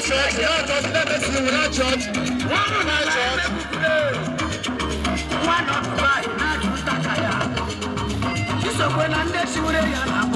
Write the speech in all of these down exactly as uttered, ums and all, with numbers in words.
church, without church, let us see without church. One without church. One of my natural Takaya. So when I'm there, she would have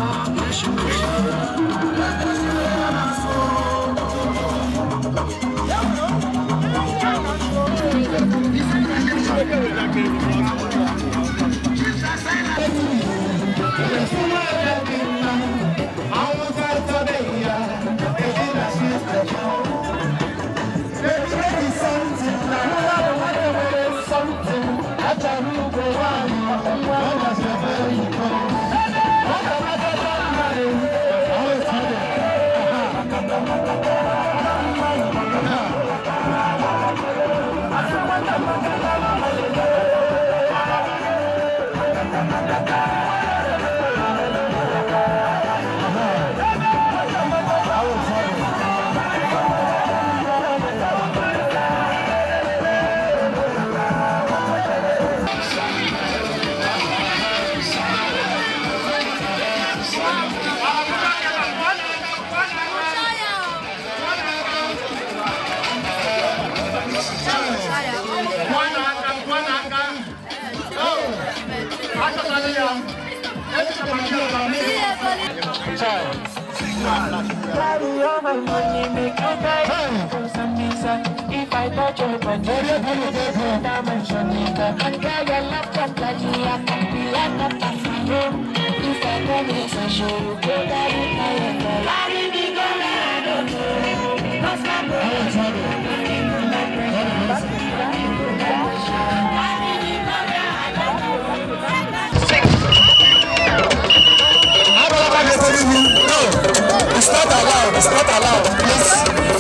if I touch your body, dimension it. And girl, your love can play, I can be like a room. If I come in, I show you go down in my head. Larry, be gone, I don't know. What's my It's not allowed, it's not allowed, please.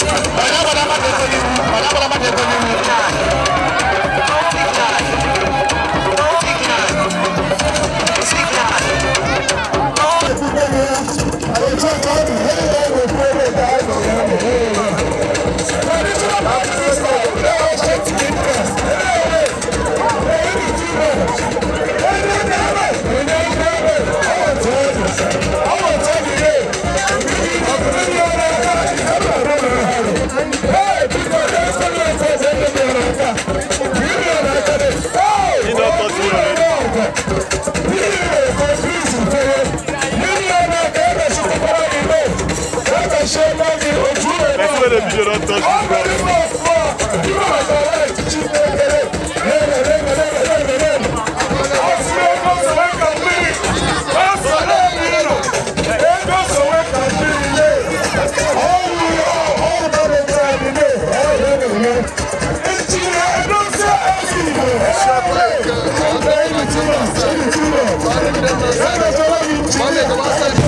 The video don't touch me.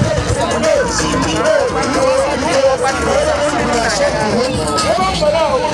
Come on,